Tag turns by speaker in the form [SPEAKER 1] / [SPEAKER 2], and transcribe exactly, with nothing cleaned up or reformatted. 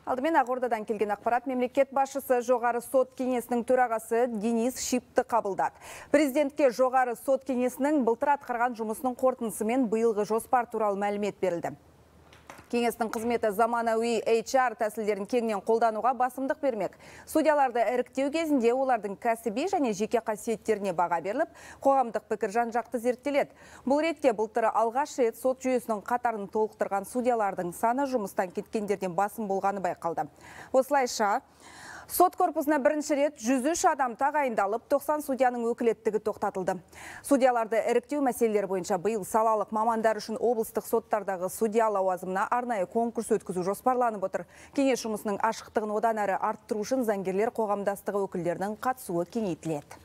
[SPEAKER 1] Алдымен Ақордадан келген ақпарат, мемлекет басшысы жоғары сот кеңесінің төрағасы Денис Шипті қабылдады. Президентке жоғары сот кеңесінің былтыр атқарған жұмысының қорытындысы мен биылғы жоспар туралы мәлімет берілді. Кеңестің қызметі заманауи эйч ар тәсілдерін кеңінен қолдануға басымдық бермек. Судьяларды іріктеу кезінде олардың кәсіби және жеке қасиеттеріне баға беріліп, қоғамдық пікір жан-жақты зерттеледі. Бұл ретте былтыр алғаш рет сот жүйесінің қатарын толықтырған судьялардың саны жұмыстан кеткендерден басым болғаны байқалды. Осылайша, сот корпусына бірінші рет жүз үш адам тағайындалып, тоқсан судьяның өкілеттігі тоқтатылды. Судьяларды іріктеу мәселелері бойынша биыл салалық мамандар үшін облыстық соттардағы судья лауазымына арнайы конкурс өткізу жоспарланып отыр. Кеңес жұмысының ашықтығын одан әрі арттыру үшін заңгерлер қоғамдастығы өкілдерінің қатысуы кеңейтіледі.